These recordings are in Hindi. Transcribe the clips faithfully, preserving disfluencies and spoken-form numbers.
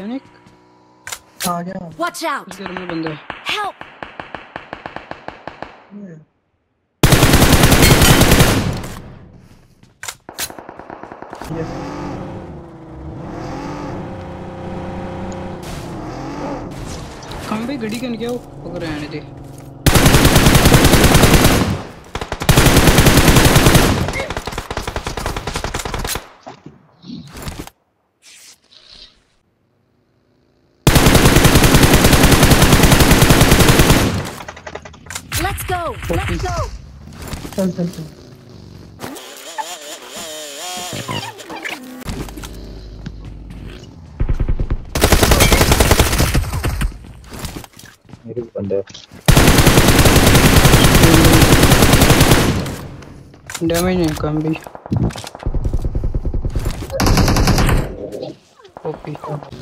सैनिक आ गया। Watch out! इस घर में बंदा है। Help! हम भी गड्डी कन क्या पकड़ रहे हैं थे। Let's go! Let's go! चल चल चल। मेरे बंदे डैमेज नहीं कम भी ओपी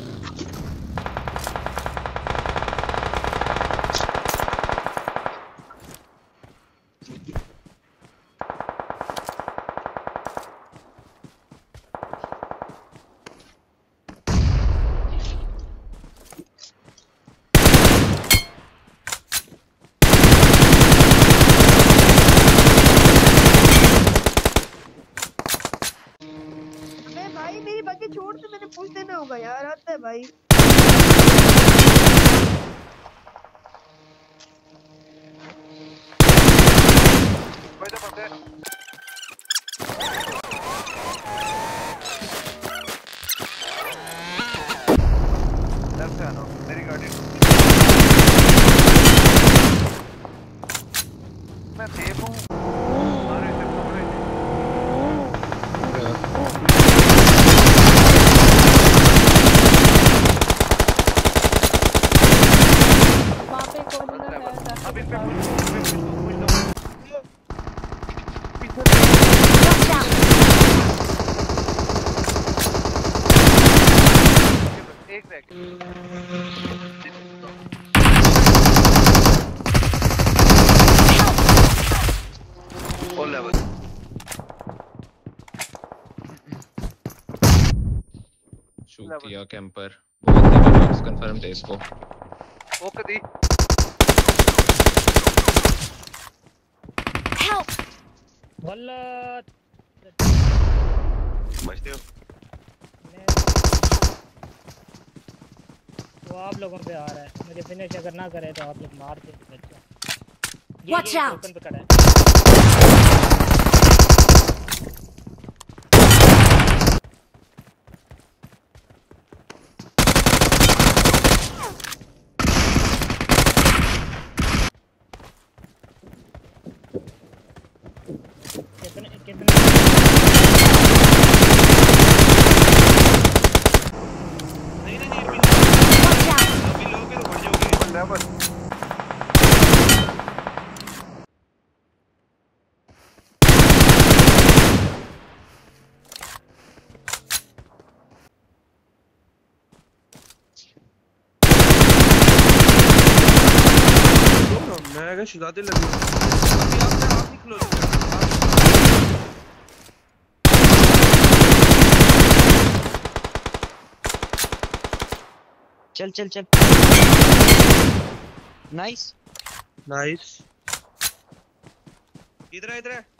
भाई मेरी बाकी छोड़ तो मैंने पूछ देना होगा यार। आता है भाई मेरी गाड़ी मैं देखूं मारे से पकड़े वहां पे कौन है? अब इस पे कुछ Watch out! एक सेकंड ऑल लेवल शूट किया कैंपर बहुत बॉक्स कंफर्म थे इसको ओके दी Help! वल्ला बचते हो वो आप लोगों पे आ रहा है। मुझे फिनिश अगर ना करे तो आप लोग मार के बच्चा Watch out! पे खड़ा है। कितने कितने नहीं नहीं नहीं Watch out! अभी लोगे तो बढ़ जाओगे लेवल मैं क्या शिकायतें लगी अभी आपने आप निकलो चल चल चल नाइस नाइस इधर है इधर है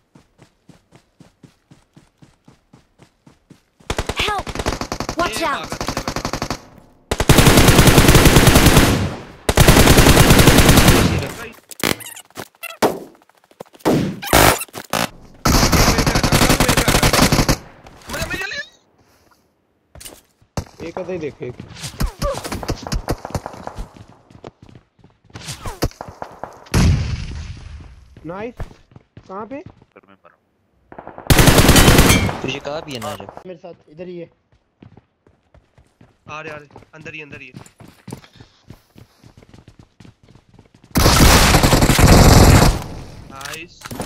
Help! Watch ये out! भागा तुमने भाई। मुझे मुझे ले एक आधा ही देखे एक नाइस कहाँ पे मैं मरा तुझे कहा भी है ना जब मेरे साथ इधर ही है। आ रहे आ रहे अंदर ही अंदर ही है नाइस